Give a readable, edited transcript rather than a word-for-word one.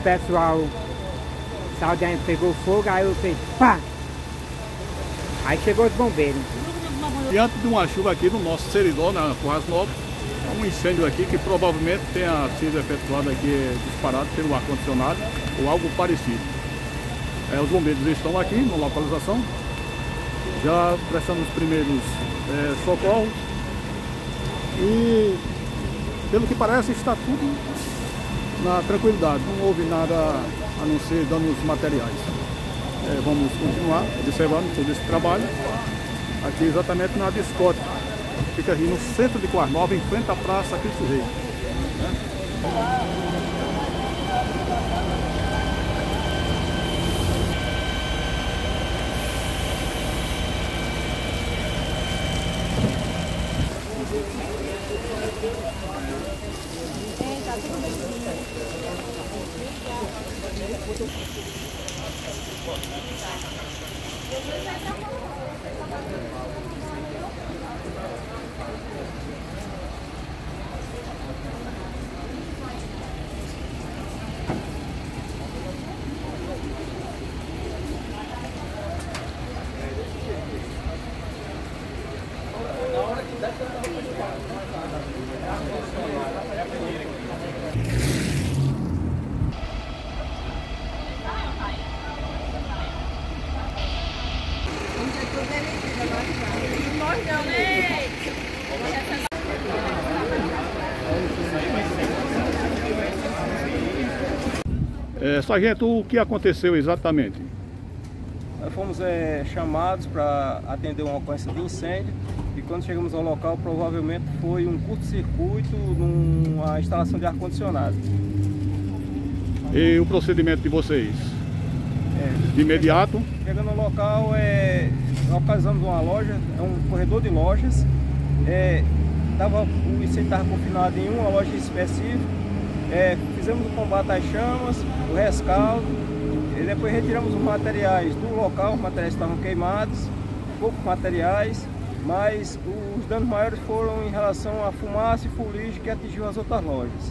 pessoal, o sal dentro pegou fogo, aí eu fiz pá! Aí chegou os bombeiros. Diante de uma chuva aqui no nosso seridó, na Currais Novos, um incêndio aqui que provavelmente tenha sido efetuado aqui, disparado pelo ar-condicionado ou algo parecido. Os bombeiros estão aqui na localização, já prestando os primeiros socorros e, pelo que parece, está tudo na tranquilidade, não houve nada a não ser danos materiais. Vamos continuar observando todo esse trabalho aqui exatamente na discoteca, fica aqui no centro de Currais Novos, em frente à Praça Cristo Rei. Tá tudo bem. Sargento, o que aconteceu exatamente? Nós fomos chamados para atender uma ocorrência de incêndio e quando chegamos ao local provavelmente foi um curto-circuito numa instalação de ar-condicionado. E o procedimento de vocês? De imediato? Chegando ao local, localizamos uma loja, um corredor de lojas. O incêndio estava confinado em uma loja específica. Fizemos o combate às chamas, o rescaldo, e depois retiramos os materiais do local. Os materiais estavam queimados, poucos materiais, mas os danos maiores foram em relação à fumaça e fuligem que atingiu as outras lojas.